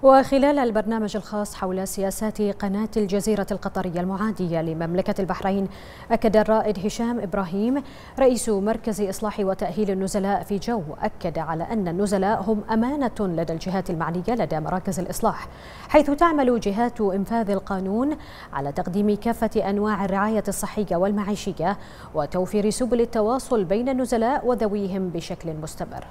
وخلال البرنامج الخاص حول سياسات قناة الجزيرة القطرية المعادية لمملكة البحرين، أكد الرائد هشام إبراهيم رئيس مركز إصلاح وتأهيل النزلاء في جو على أن النزلاء هم أمانة لدى الجهات المعنية لدى مراكز الإصلاح، حيث تعمل جهات إنفاذ القانون على تقديم كافة أنواع الرعاية الصحية والمعيشية وتوفير سبل التواصل بين النزلاء وذويهم بشكل مستمر.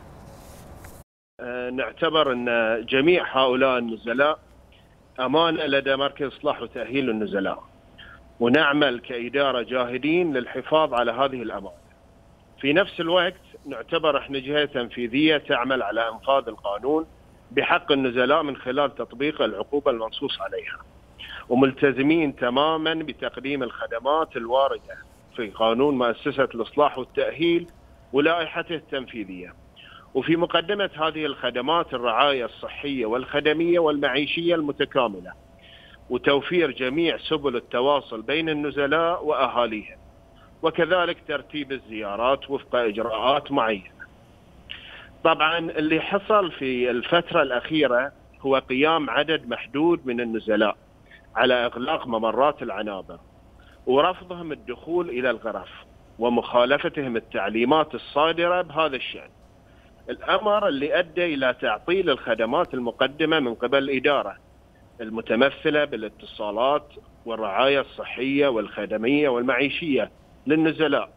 نعتبر أن جميع هؤلاء النزلاء أمانة لدى مركز إصلاح وتأهيل النزلاء، ونعمل كإدارة جاهدين للحفاظ على هذه الأمانة. في نفس الوقت نعتبر احنا جهة تنفيذية تعمل على إنفاذ القانون بحق النزلاء من خلال تطبيق العقوبة المنصوص عليها، وملتزمين تماما بتقديم الخدمات الواردة في قانون مؤسسة الإصلاح والتأهيل ولائحته التنفيذية. وفي مقدمة هذه الخدمات الرعاية الصحية والخدمية والمعيشية المتكاملة، وتوفير جميع سبل التواصل بين النزلاء وأهاليهم، وكذلك ترتيب الزيارات وفق إجراءات معينة. طبعا اللي حصل في الفترة الأخيرة هو قيام عدد محدود من النزلاء على إغلاق ممرات العنابر ورفضهم الدخول إلى الغرف ومخالفتهم التعليمات الصادرة بهذا الشأن، الأمر اللي أدى إلى تعطيل الخدمات المقدمة من قبل الإدارة المتمثلة بالاتصالات والرعاية الصحية والخدمية والمعيشية للنزلاء،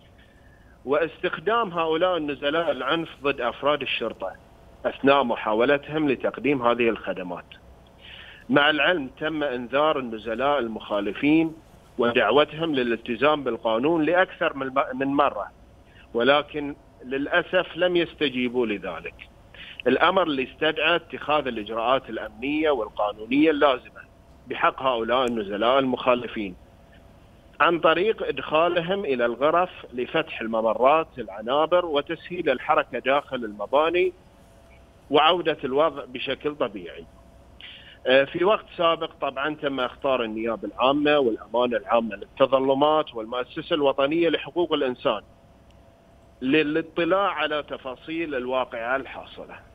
واستخدام هؤلاء النزلاء العنف ضد أفراد الشرطة أثناء محاولتهم لتقديم هذه الخدمات. مع العلم تم إنذار النزلاء المخالفين ودعوتهم للالتزام بالقانون لأكثر من مرة، ولكن للأسف لم يستجيبوا لذلك، الأمر اللي استدعى اتخاذ الإجراءات الأمنية والقانونية اللازمة بحق هؤلاء النزلاء المخالفين عن طريق إدخالهم إلى الغرف لفتح الممرات العنابر وتسهيل الحركة داخل المباني وعودة الوضع بشكل طبيعي. في وقت سابق طبعا تم اختار النيابة العامة والأمانة العامة للتظلمات والمؤسسة الوطنية لحقوق الإنسان للاطلاع على تفاصيل الواقعة الحاصلة.